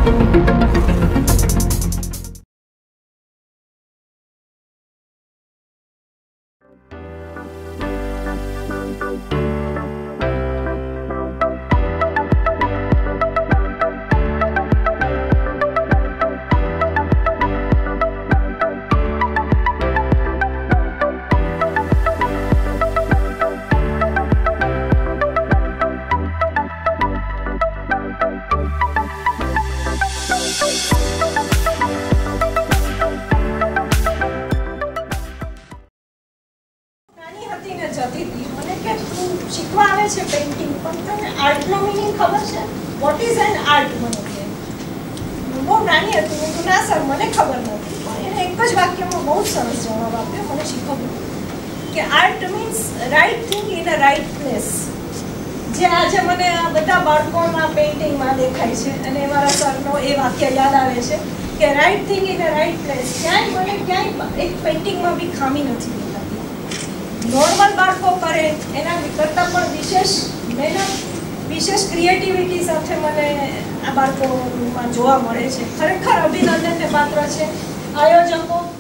What is an art? બહુ નાની હતી મેં ના સર મને ખબર નથી એને એક જ વાક્યમાં બહુ સરસ જવાબ આપ્યો મને શીખવ્યું કે art means right thing in a right place. જે આજે મને આ બધા બાળકોના પેઇન્ટિંગમાં દેખાય છે અને મારા સરનો એ વાક્ય યાદ આવે છે કે right thing in a right place. ક્યાંય મને ક્યાંય એક પેઇન્ટિંગમાં બી ખામી નથી દેખાતી. નોર્મલ બાળકો કરે એના કરતાં પણ વિશેષ મહેનત વિશેષ ક્રિએટિવિટી સાથે મને આ બાળકોમાં જોવા મળે છે. ખરેખર અભિનંદનને પાત્ર છે આયોજકો